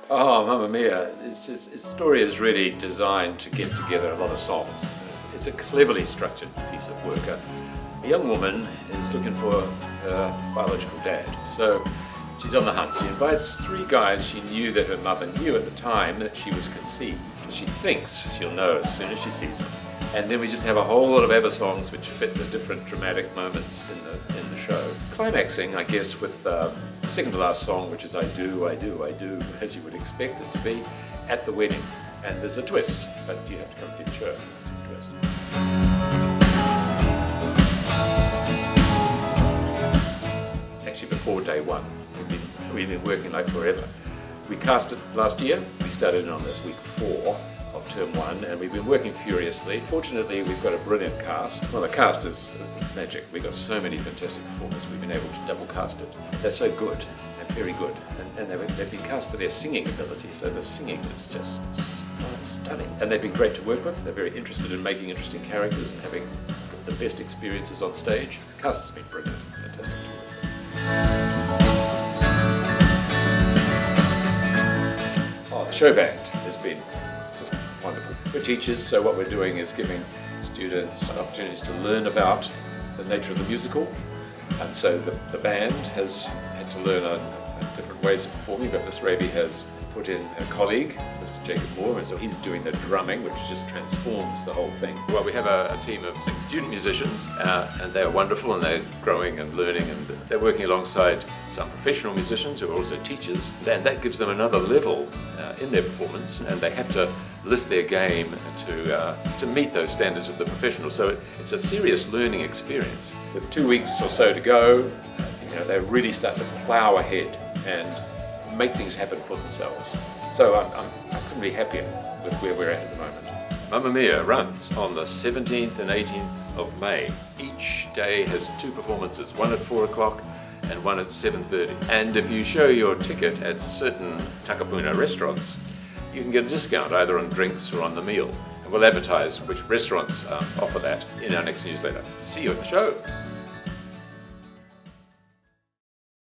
Oh, Mamma Mia! Its story is really designed to get together a lot of songs. It's a cleverly structured piece of work. A young woman is looking for her biological dad, so she's on the hunt. She invites three guys she knew that her mother knew at the time that she was conceived. She thinks she'll know as soon as she sees them. And then we just have a whole lot of ABBA songs which fit the different dramatic moments in the show. Climaxing, I guess, with the second to last song, which is I do, I do, I do, as you would expect it to be, at the wedding. And there's a twist, but you have to come and see the show to see the twist. Actually, before day one, we've been working like forever. We cast it last year. We started on this week 4 of term 1, and we've been working furiously. Fortunately, we've got a brilliant cast. Well, the cast is magic. We've got so many fantastic performers. We've been able to double cast it. They're so good, and very good, and they've been cast for their singing ability, so the singing is just stunning. And they've been great to work with. They're very interested in making interesting characters and having the best experiences on stage. The cast has been brilliant, fantastic to work with. Oh, the show band has been just wonderful. We're teachers, so what we're doing is giving students opportunities to learn about the nature of the musical. And so the band has had to learn different ways of performing, but Miss Raby has put in a colleague, Mr. Jacob Moore, and so he's doing the drumming, which just transforms the whole thing. Well, we have a team of 6 student musicians, and they're wonderful, and they're growing and learning, and they're working alongside some professional musicians who are also teachers, and that gives them another level in their performance, and they have to lift their game to meet those standards of the professionals. So it's a serious learning experience. With 2 weeks or so to go, they're really starting to plough ahead and make things happen for themselves. So I couldn't be happier with where we're at the moment. Mamma Mia runs on the 17th and 18th of May. Each day has 2 performances, one at 4 o'clock and one at 7:30. And if you show your ticket at certain Takapuna restaurants, you can get a discount either on drinks or on the meal. And we'll advertise which restaurants offer that in our next newsletter. See you at the show.